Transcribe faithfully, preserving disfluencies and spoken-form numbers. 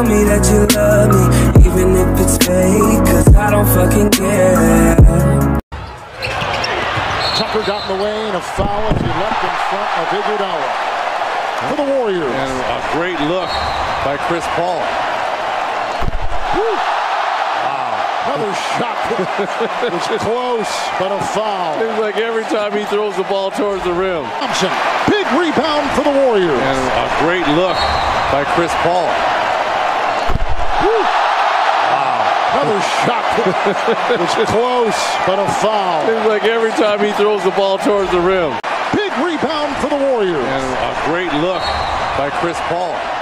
tell me that you love me, even if it's fake, cause I don't fucking care. Tucker got in the way and a foul as he left in front of Iguodala for the Warriors. And a great look by Chris Paul. Woo. Wow. Another shot. It's close, but a foul. Seems like every time he throws the ball towards the rim. Thompson, big rebound for the Warriors. And a great look by Chris Paul. Woo. Wow. Another shot. It's close, but a foul. Seems like every time he throws the ball towards the rim. Big rebound for the Warriors. And a great look by Chris Paul.